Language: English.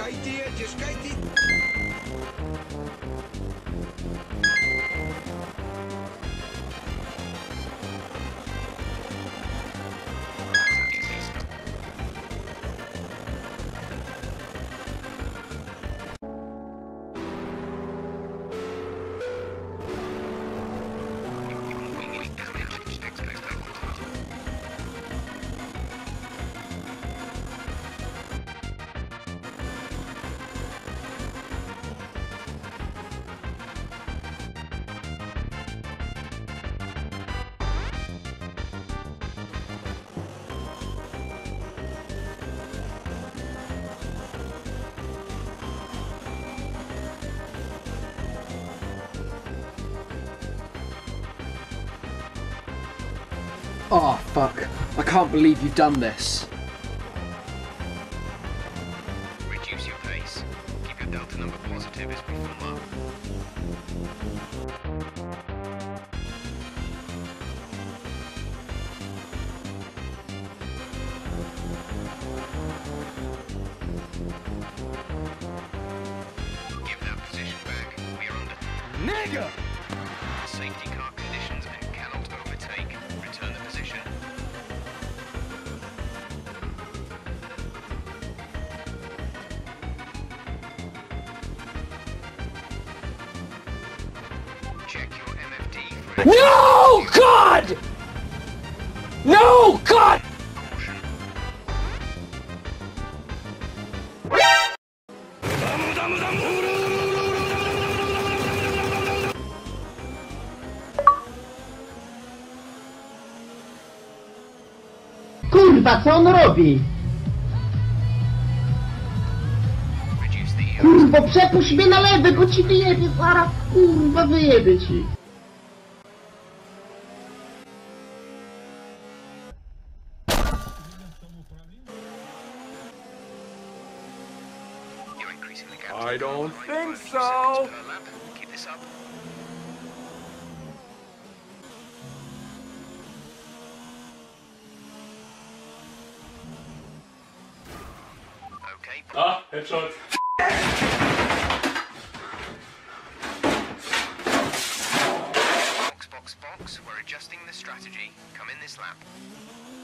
Kajty jedziesz, Kajty! Oh, fuck. I can't believe you've done this. Reduce your pace. Keep your delta number positive as we form up. Give that position back. We are under Nigga! safety car conditions and cannot overtake. Return the position. Check your MFD for No! God! No! God! caution. Kurwa, co on robi? Reduce the Kurwa, przepuść mnie na lewy, bo ci wyjebie zaraz, kurwa, wyjebie ci. You're increasing the gap. I don't think Seconds so! per lap. Keep this up. Okay. Ah, headshot. Box, box, box. We're adjusting the strategy. Come in this lap.